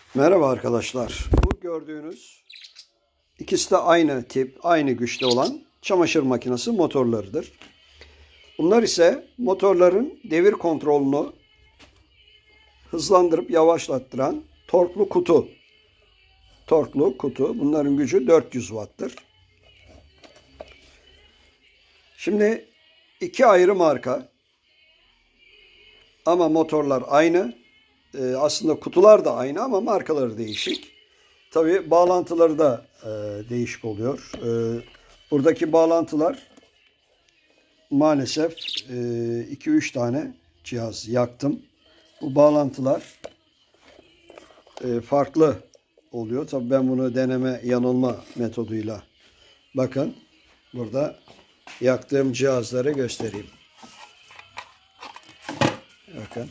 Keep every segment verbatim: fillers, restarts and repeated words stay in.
Merhaba arkadaşlar. Bu gördüğünüz ikisi de aynı tip, aynı güçte olan çamaşır makinesi motorlarıdır. Bunlar ise motorların devir kontrolünü hızlandırıp yavaşlattıran torklu kutu. Torklu kutu. Bunların gücü dört yüz watt'tır. Şimdi iki ayrı marka ama motorlar aynı. Ee, aslında kutular da aynı ama markaları değişik. Tabii bağlantıları da e, değişik oluyor. E, buradaki bağlantılar maalesef iki üç tane cihaz yaktım. Bu bağlantılar e, farklı oluyor. Tabii ben bunu deneme yanılma metoduyla bakın burada yaktığım cihazları göstereyim. Bakın.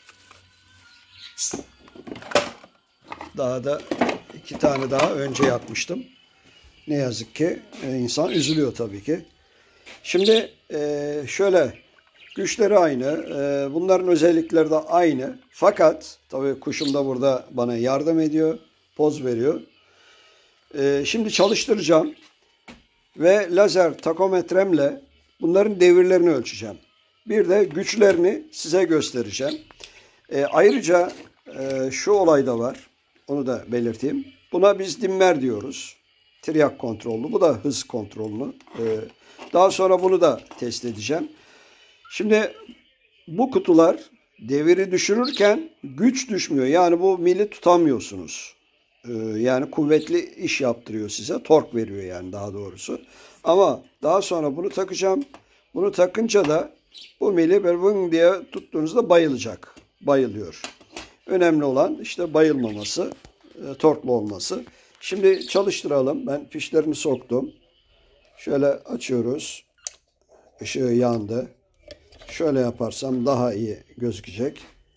Daha da iki tane daha önce yakmıştım. Ne yazık ki insan üzülüyor tabii ki. Şimdi şöyle güçleri aynı. Bunların özellikleri de aynı. Fakat tabii kuşum da burada bana yardım ediyor. Poz veriyor. Şimdi çalıştıracağım. Ve lazer takometremle bunların devirlerini ölçeceğim. Bir de güçlerini size göstereceğim. Ayrıca şu olay da var. Onu da belirteyim. Buna biz dimmer diyoruz. Triyak kontrollü. Bu da hız kontrollü. Daha sonra bunu da test edeceğim. Şimdi bu kutular deviri düşürürken güç düşmüyor. Yani bu mili tutamıyorsunuz. Yani kuvvetli iş yaptırıyor size. Tork veriyor yani daha doğrusu. Ama daha sonra bunu takacağım. Bunu takınca da bu mili böyle vın diye tuttuğunuzda bayılacak. Bayılıyor. Önemli olan işte bayılmaması, e, torklu olması. Şimdi çalıştıralım. Ben fişlerini soktum. Şöyle açıyoruz. Işığı yandı. Şöyle yaparsam daha iyi gözükecek.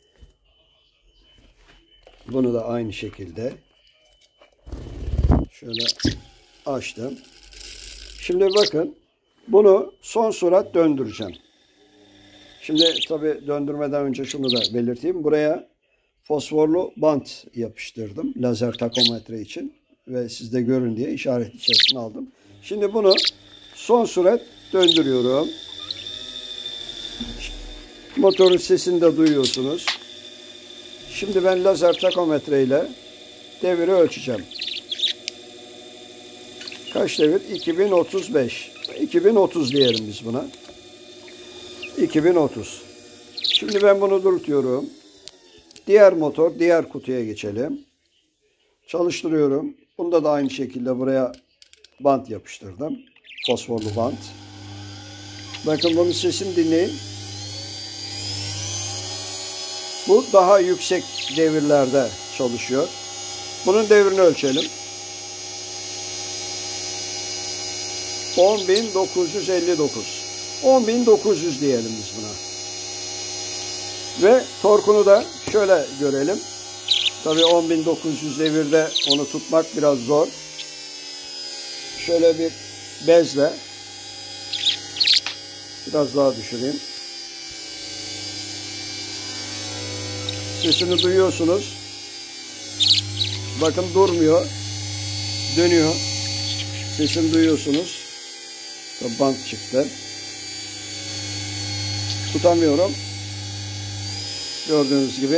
Bunu da aynı şekilde şöyle açtım. Şimdi bakın bunu son sürat döndüreceğim. Şimdi tabii döndürmeden önce şunu da belirteyim. Buraya fosforlu bant yapıştırdım lazer takometre için ve siz de görün diye işaret içerisine aldım. Şimdi bunu son sürat döndürüyorum. Motorun sesini de duyuyorsunuz. Şimdi ben lazer takometre ile deviri ölçeceğim. Kaç devir? iki bin otuz beş. iki bin otuz diyelim biz buna. iki bin otuz. Şimdi ben bunu durutuyorum. Diğer motor, diğer kutuya geçelim. Çalıştırıyorum. Bunda da aynı şekilde buraya bant yapıştırdım. Fosforlu bant. Bakın bunun sesini dinleyin. Bu daha yüksek devirlerde çalışıyor. Bunun devrini ölçelim. on bin dokuz yüz elli dokuz. on bin dokuz yüz diyelim biz buna. Ve torkunu da şöyle görelim. Tabii on bin dokuz yüz devirde onu tutmak biraz zor. Şöyle bir bezle biraz daha düşüreyim. Sesini duyuyorsunuz. Bakın durmuyor. Dönüyor. Sesini duyuyorsunuz. Tabii bant çıktı. Tutamıyorum. Gördüğünüz gibi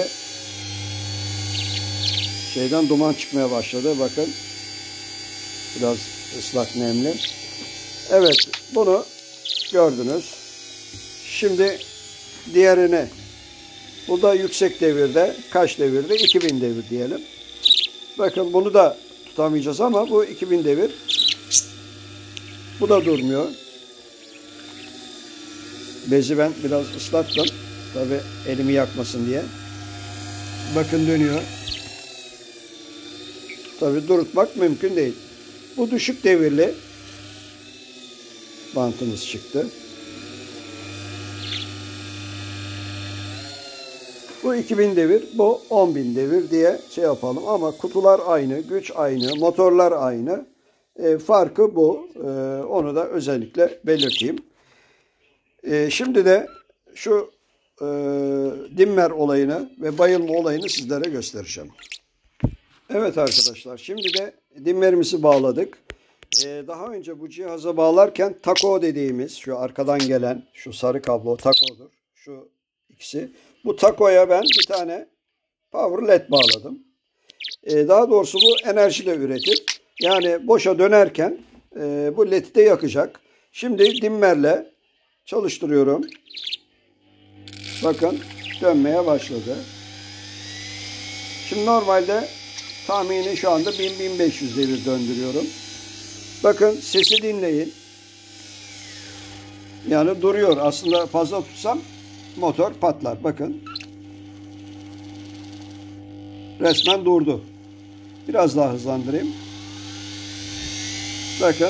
şeyden duman çıkmaya başladı. Bakın. Biraz ıslak nemli. Evet. Bunu gördünüz. Şimdi diğerini. Bu da yüksek devirde. Kaç devirde? iki bin devir diyelim. Bakın bunu da tutamayacağız ama bu iki bin devir. Bu da durmuyor. Bezi ben biraz ıslattım. Tabii elimi yakmasın diye. Bakın dönüyor. Tabii durutmak mümkün değil. Bu düşük devirli bantımız çıktı. Bu iki bin devir, bu on bin devir diye şey yapalım. Ama kutular aynı, güç aynı, motorlar aynı. E, farkı bu. E, onu da özellikle belirteyim. E, şimdi de şu e, dimmer olayını ve bayılma olayını sizlere göstereceğim. Evet arkadaşlar, şimdi de dimmerimizi bağladık. Ee, daha önce bu cihaza bağlarken tako dediğimiz şu arkadan gelen şu sarı kablo takodur. Şu ikisi. Bu takoya ben bir tane power led bağladım. Ee, daha doğrusu bu enerji de üretir. Yani boşa dönerken e, bu ledi de yakacak. Şimdi dimmerle çalıştırıyorum. Bakın dönmeye başladı. Şimdi normalde tahmini şu anda bin bin beş yüz devir döndürüyorum. Bakın sesi dinleyin. Yani duruyor. Aslında fazla tutsam motor patlar. Bakın. Resmen durdu. Biraz daha hızlandırayım. Bakın.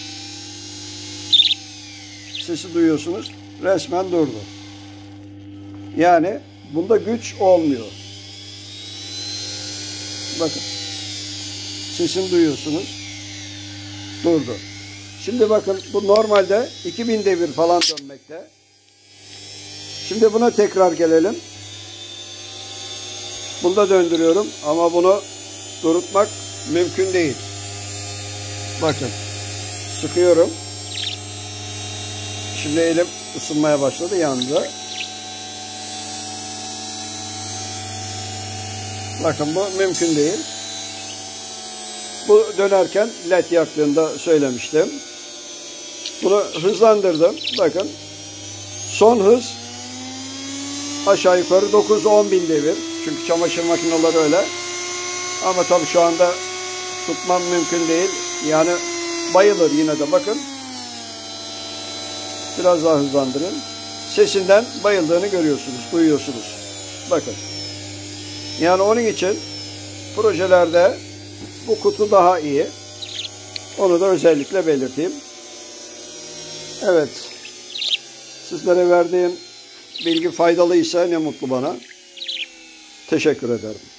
Sesi duyuyorsunuz. Resmen durdu. Yani bunda güç olmuyor. Bakın. Sesini duyuyorsunuz. Durdu. Şimdi bakın bu normalde iki bin devir falan dönmekte. Şimdi buna tekrar gelelim. Bunda döndürüyorum ama bunu durutmak mümkün değil. Bakın. Sıkıyorum. Şimdi elim ısınmaya başladı yandı. Bakın bu mümkün değil. Bu dönerken led yaktığında söylemiştim. Bunu hızlandırdım. Bakın. Son hız aşağı yukarı dokuz on bin devir. Çünkü çamaşır makineleri öyle. Ama tabii şu anda tutmam mümkün değil. Yani bayılır yine de bakın. Biraz daha hızlandırın. Sesinden bayıldığını görüyorsunuz, duyuyorsunuz. Bakın. Yani onun için projelerde bu kutu daha iyi. Onu da özellikle belirteyim. Evet. Sizlere verdiğim bilgi faydalıysa ne mutlu bana. Teşekkür ederim.